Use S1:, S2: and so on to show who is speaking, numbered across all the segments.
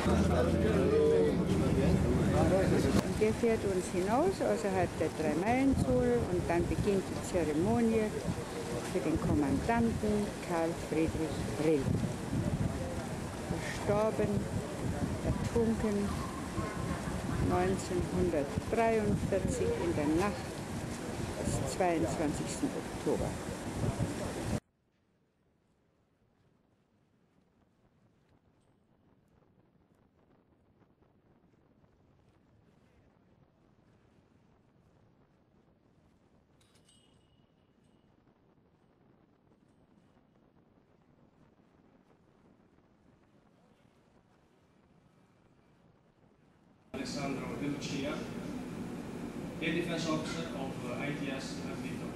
S1: Der fährt uns hinaus außerhalb der 3-Meilen-Zone und dann beginnt die Zeremonie für den Kommandanten Karl Friedrich Brill. Verstorben, ertrunken 1943 in der Nacht des 22. Oktober.
S2: Alessandro De Lucia, Air Defense Officer of ITS Vito.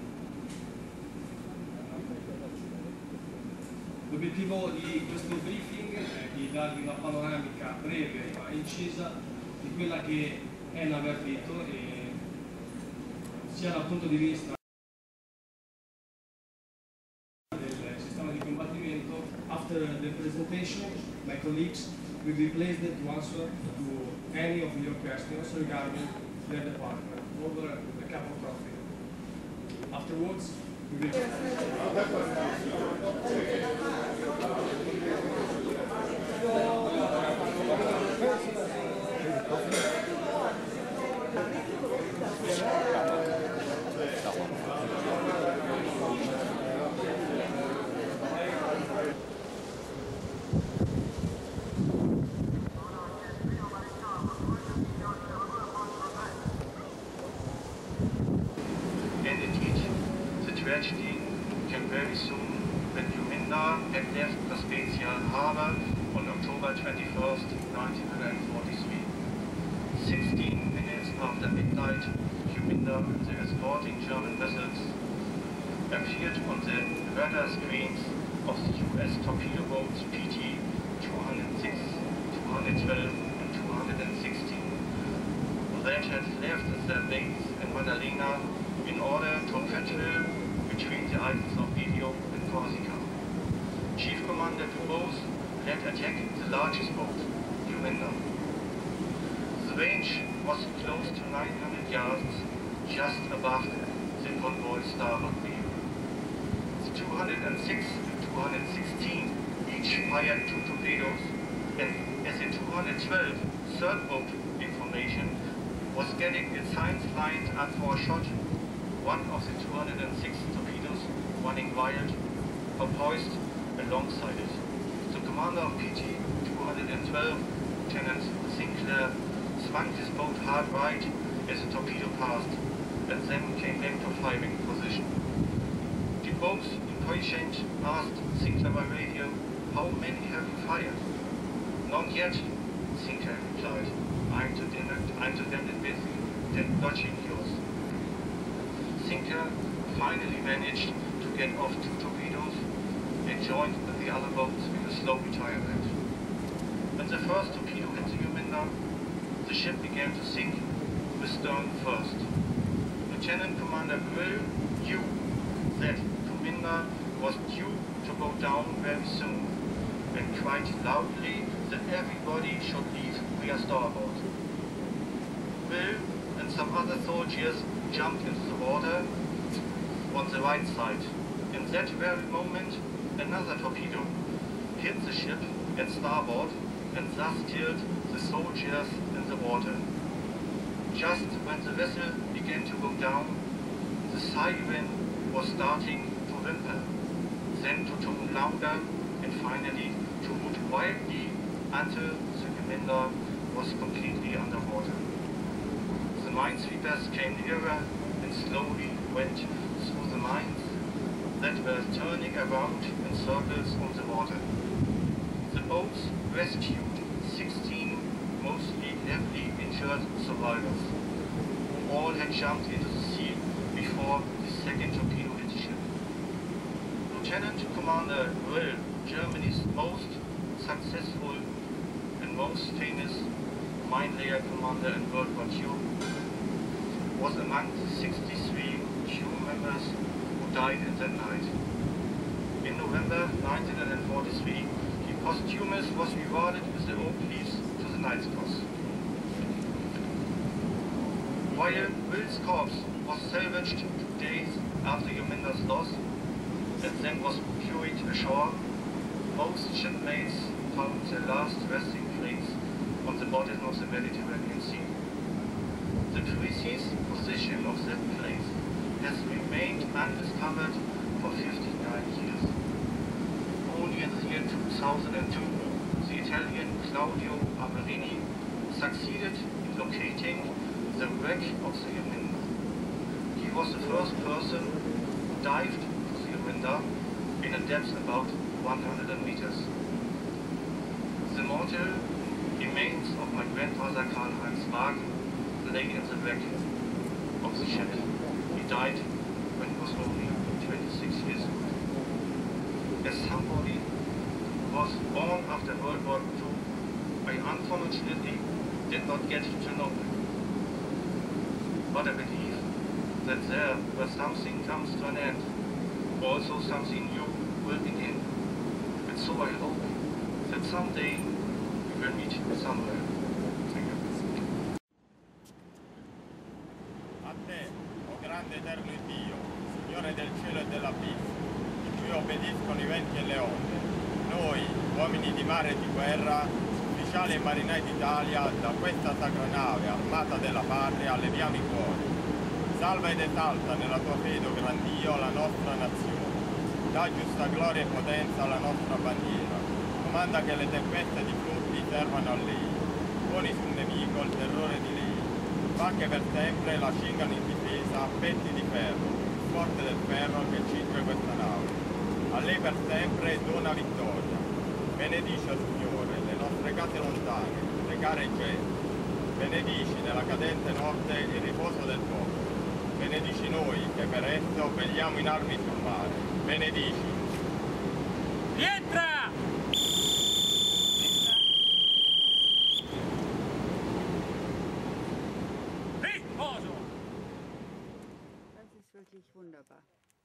S2: L'obiettivo di questo briefing è di darvi una panoramica breve ma incisa di quella che è Navarvito, e sia dal punto di vista del sistema di combattimento. After the presentation, my colleagues will be pleased to answer to any of your questions regarding their department over the Capo Trophy. Afterwards, we will...
S3: Tragedy came very soon when Juminda had left the Spezia harbor on October 21st, 1943. 16 minutes after midnight, Juminda and the escorting German vessels appeared on the radar screens of the US torpedo boats PT 206, 212 and 216 that had left their base in Maddalena in order to patrol between the islands of Giglio and Corsica. Chief Commander Dubose led attack the largest boat, Juminda. The range was close to 900 yards, just above the convoy starboard beam. The 206 and 216 each fired 2 torpedoes, and as the 212 third boat information was getting its signs lined up for a shot, one of the 206 torpedoes running wild or poised alongside it. The commander of PT 212, Lieutenant Sinclair, swung his boat hard right as the torpedo passed, and then came back to firing position. The boats impatient asked Sinclair by radio, "How many have you fired?" "None yet," Sinclair replied. I'm too damned busy than dodging yours." Sinclair finally managed to get off 2 torpedoes and joined the other boats in a slow retirement. When the first torpedo hit the Juminda, the ship began to sink with stern first. Lieutenant Commander Brill knew that Juminda was due to go down very soon, and cried loudly that everybody should leave via starboard. Brill and some other soldiers jumped into the water on the right side. In that very moment, another torpedo hit the ship at starboard and thus killed the soldiers in the water. Just when the vessel began to go down, the siren was starting to whimper, then to tone louder, and finally to hoot wildly until the Juminda was completely underwater. The minesweepers came nearer and slowly went through the mines that were turning around in circles on the water. The boats rescued 16 mostly heavily injured survivors, who all had jumped into the sea before the second torpedo hit the ship. Lieutenant Commander Brill, Germany's most successful and most famous mine layer commander in World War II, was among the 63 crew members who died in that night. In November 1943, he posthumously was rewarded with the Oak Leaves to Royal Wills Corps was salvaged 2 days after Juminder's loss and then was carried ashore. Most shipmates found their last resting place on the bottom of the Mediterranean Sea. The precise position of that place has remained undiscovered for 59 years. Only in the year 2002, the Italian Claudio Amarini succeeded in locating the wreck of the Juminda. He was the first person who dived to the Juminda in a depth about 100 meters. The mortal remains of my grandfather Karl-Heinz Wagen lay in the wreck of the ship. He died when he was only 26 years old. As somebody who was born after World War II, I unfortunately did not get to know him. But I believe that there, where something comes to an end, also something new will begin. And so I hope that someday we will meet somewhere. Thank you.
S4: A te, o grande eterno Dio, Signore del cielo e dell'abisso, in cui obbediscono i venti e le onde, noi, uomini di mare e di guerra, ufficiali e marinai d'Italia, da questa sacra nave, armata della patria, leviamo i cuori. Salva ed esalta nella tua fede, o gran Dio, la nostra nazione. Dà giusta gloria e potenza alla nostra bandiera. Comanda che le tempeste di flutti servano a lei. Poni sul nemico il terrore di lei. Fa che per sempre la cingano in difesa a petti di ferro, più forte del ferro che cinque questa nave. A lei per sempre dona vittoria. Benedice, Signore, le nostre case lontane, le care genti. Benedici nella cadente notte il riposo del popolo. Benedici noi che per esso vegliamo in armi sul mare. Benedici.
S5: Rientra! Riposo!
S1: Das ist wirklich wunderbar.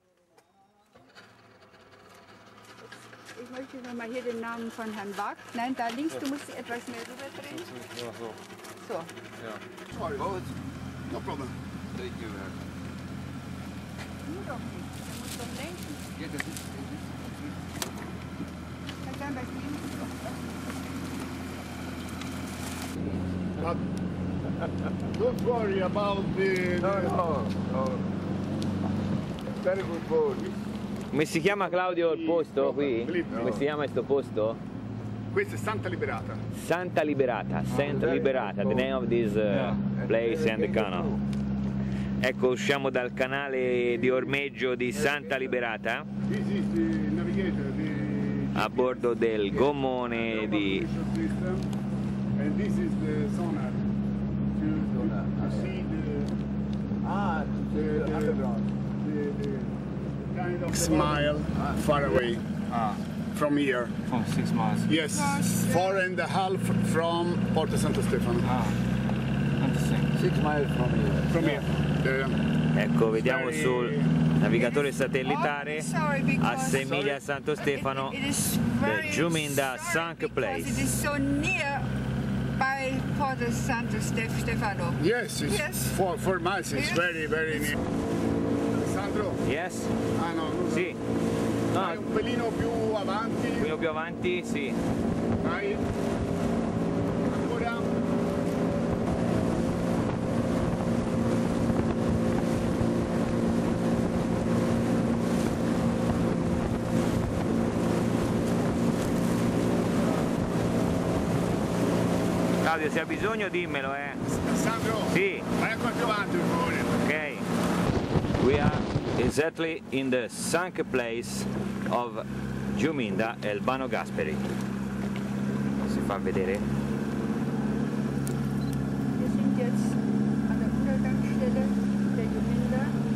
S1: Ich möchte noch mal hier den Namen von Herrn Wag. Nein, da links, du musst etwas mehr rüberdrehen.
S6: Ja, so.
S1: So.
S6: Ja.
S7: Sorry, no problem.
S6: Thank you, man.
S1: Du doch nicht. Du musst doch lenken.
S6: Ja, das ist
S1: Kann sein, was links.
S7: But don't worry about the...
S6: No. Very good boat.
S8: Come si chiama, Claudio, il posto qui? Come si chiama questo posto?
S7: Questa è Santa Liberata.
S8: Santa Liberata, Santa Liberata, the name of this place and the canal. Ecco, usciamo dal canale di ormeggio di Santa Liberata
S7: This is the navigator,
S8: a bordo del gommone di...
S7: And this is the sonar to see the kind of smile far away from here.
S6: From 6 miles.
S7: Yes, 4.5 from Porto Santo Stefano.
S6: Understand. 6 miles from here.
S7: From here.
S8: Ecco, vediamo sul navigatore satellitare a 6 miglia a Santo Stefano, the Juminda sunk
S1: It
S8: place.
S1: is so near by Porto Santo Stefano.
S7: Yes, it's
S1: Yes.
S7: 4 miles. It's
S1: Yes.
S7: very near. Alessandro?
S8: Yes?
S7: Ah no, non so.
S8: Sì.
S7: Vai
S8: No,
S7: un pelino più avanti.
S8: quello più avanti, sì.
S7: Vai. Ancora.
S8: Claudio, se ha bisogno dimmelo,
S7: Alessandro?
S8: Sì.
S7: Vai ancora più avanti, per favore.
S8: Ok. We are exactly in the sunk place of Juminda e Albano Gasperi. Si fa vedere?
S1: Wir sind jetzt an der Untergangsstelle der Juminda.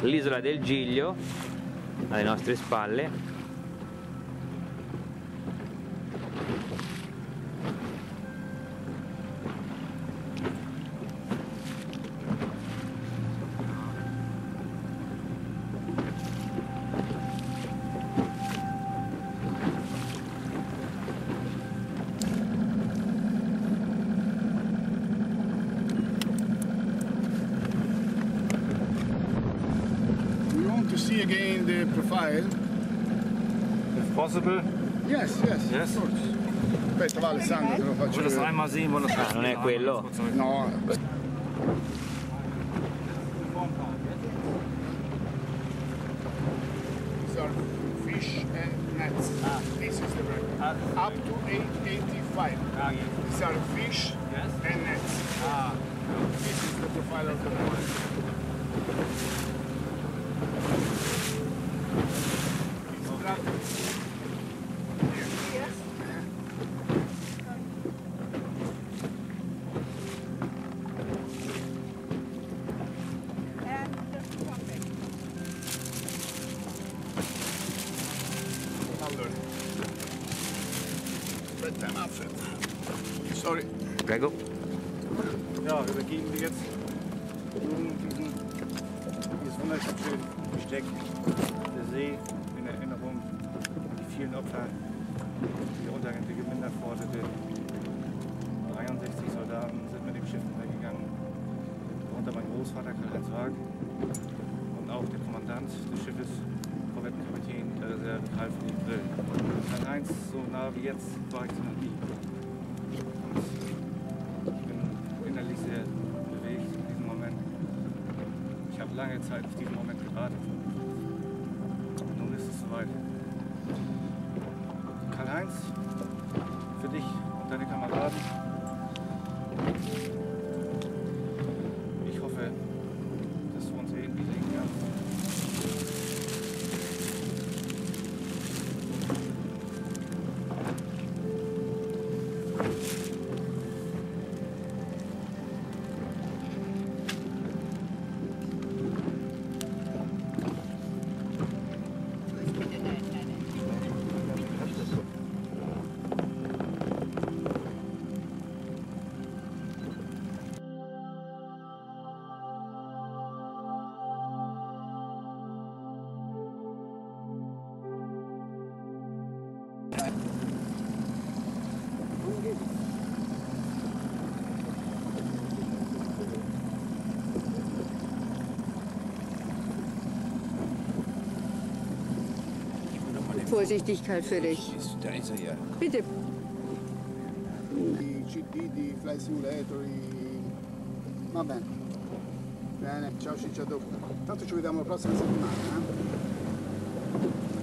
S8: l'isola del Giglio alle nostre spalle.
S7: See again the profile?
S6: If possible.
S7: Yes, yes,
S6: Yes.
S7: of course. Aspetta, va Alessandro, te lo faccio
S6: Voglio das
S7: vedere.
S6: einmal sehen, wollen das
S8: Non è quello?
S7: No, these are fish and nets. This is the record. Up to 885. These are fish and nets. This is the profile of the net. It's trapped. Allora. Red time outfit. Sorry.
S8: Prego.
S6: Ja, übergeben wir jetzt nun dieses wunderschöne Besteck der See in Erinnerung an die vielen Opfer, die untergehende Minderpforte. 63 Soldaten sind mit dem Schiff untergegangen, darunter mein Großvater Karl-Heinz Waag und auch der Kommandant des Schiffes, Korvettenkapitän der Reserve Karl Philipp Grill. Karl-Heinz, so nah wie jetzt war ich noch nie. Ich bin innerlich sehr bewegt in diesem Moment. Ich habe lange Zeit auf diesen Moment gewartet. Und nun ist es soweit. Karl-Heinz, für dich und deine Kameraden. Ich hoffe, dass du uns irgendwie sehen kannst.
S1: Vorsichtigkeit für dich.
S6: Da ist er ja.
S1: Bitte.
S7: I CD di Flight Simulator, va bene. Bene, ciao Ciccia, dopo. Tanto ci vediamo la prossima settimana.